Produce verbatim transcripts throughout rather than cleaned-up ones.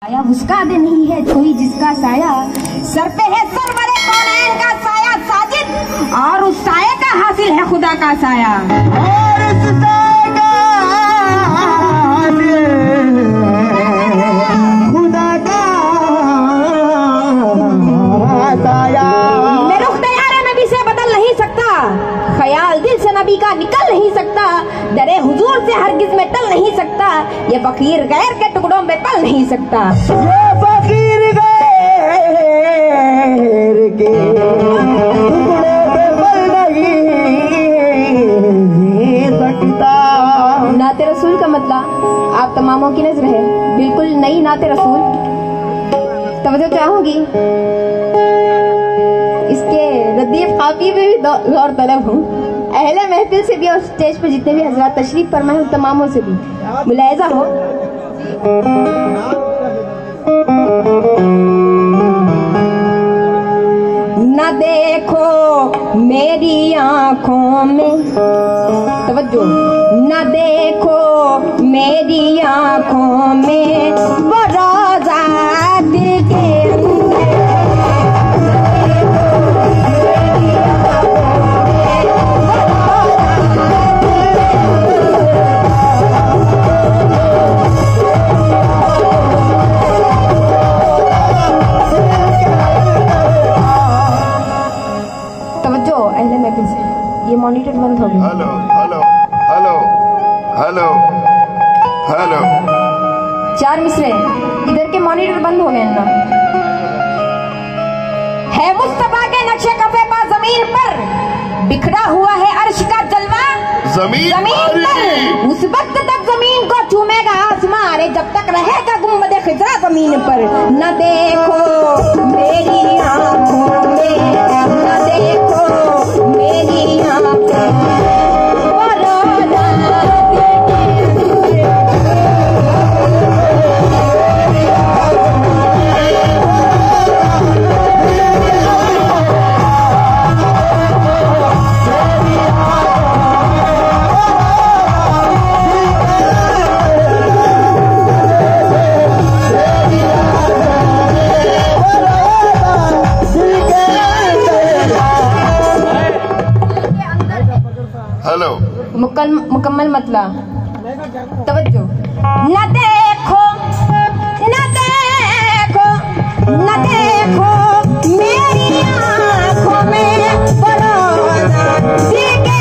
साया उसका दे नहीं है कोई जिसका साया सर पे है सरवरे कौनैन का साया साजिद और उस साये का हासिल है खुदा का साया और उस साये का खुदा का साया। मैं रुख दयारे नबी से बदल नहीं सकता, ख्याल दिल से नबी का निकल नहीं सकता, दरे हुजूर से हरगिज में टल नहीं सकता, ये फकीर गैर के टुकड़ों में पल नहीं सकता। ये फकीर गैर के टुकड़ों में पल नहीं सकता। नाते रसूल का मतलब आप तमामों की नजर है बिल्कुल नई नाते रसूल। तवज्जो चाहूंगी, इसके रद्दीफ काफी में भी गौर तलब हूँ। अहले महफिल से भी और स्टेज पर जितने भी हजरात तशरीफ फरमाए उन तमामों से भी मुलाहिजा हो। न देखो मेरी आंखों में, तवज्जो, न देखो मेरी आंखों में वो रोजा दिल के ये मॉनिटर बंद हो गया। Hello hello hello hello hello चार मिसरे इधर के मॉनिटर बंद हो गए ना। है मुस्तफा के नक्शे कफे पा जमीन पर बिखरा हुआ है अर्श का जलवा जमीन, जमीन पर उस वक्त तक जमीन को चूमेगा आसमां, अरे जब तक रहेगा गुंबद खिजरा जमीन पर। न देखो मेरी आंखों में, न देखो मेरी आंखों में वो रोजा मुकम्मल मतलब तवज्जो। न देखो न देखो न देखो मेरी आंखों में वो रोजा दिल के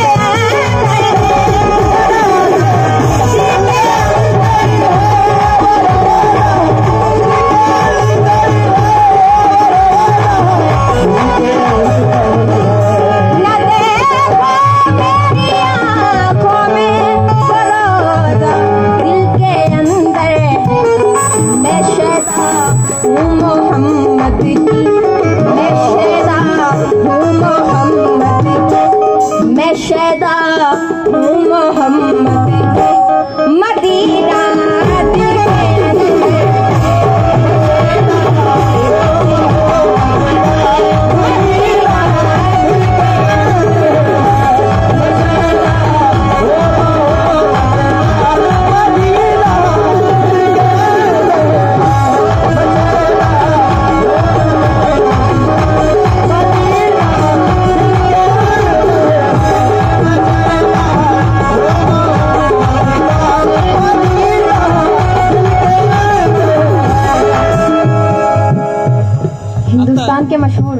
के मशहूर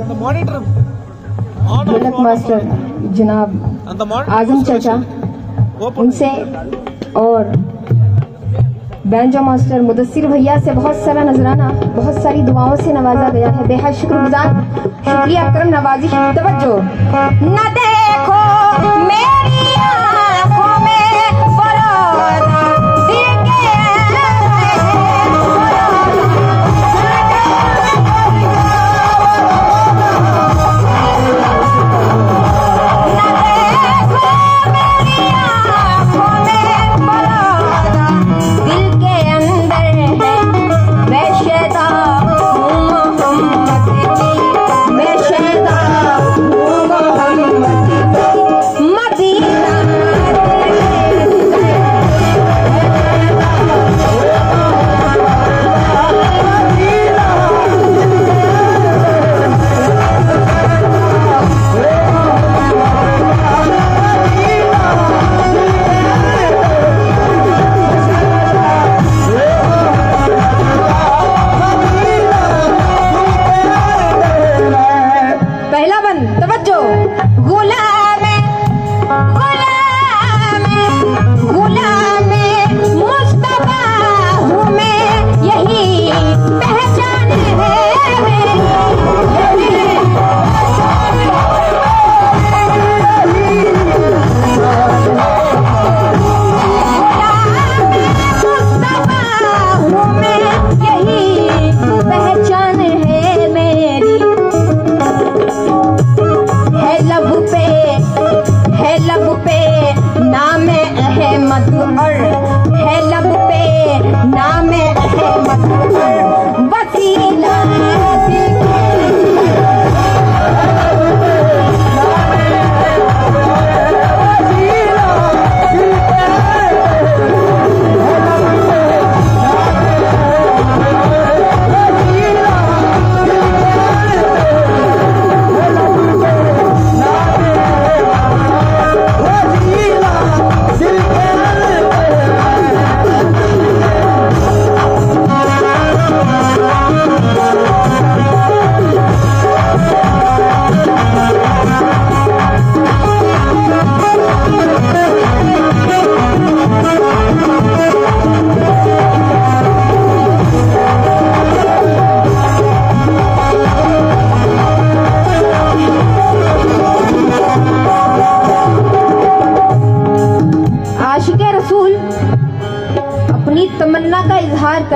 ढोलक मास्टर जनाब आजम चाचा, उनसे और बैंजो मास्टर मुदस्सिर भैया से बहुत सारा नजराना बहुत सारी दुआओं से नवाजा गया है। बेहद शुक्रगुजार, शुक्रिया, करम नवाजी। तवज्जो। न देखो मेरी आंखों में वो रोजा दिल के मदीना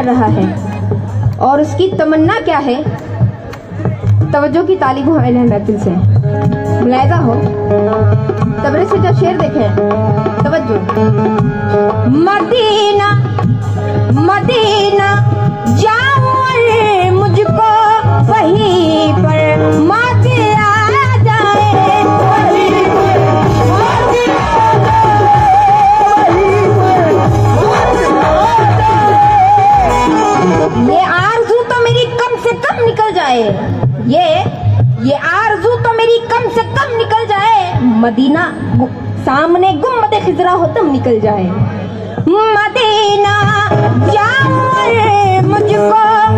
कर रहा है और उसकी तमन्ना क्या है। तवज्जो की तालिब हो अहले महफिल से, मुलाहिजा हो। तबरे से जब शेर देखें, तवज्जो। मदीना मदीना जाऊं मुझको वहीं पर मौत आ जाए, वहीं पर मौत आ जाए, वहीं पर। ये आरज़ू तो मेरी कम से कम निकल जाए, ये ये आरज़ू तो मेरी कम से कम निकल जाए, मदीना सामने गुम्मद खिजरा हो तब निकल जाए। मदीना जाऊं मुझको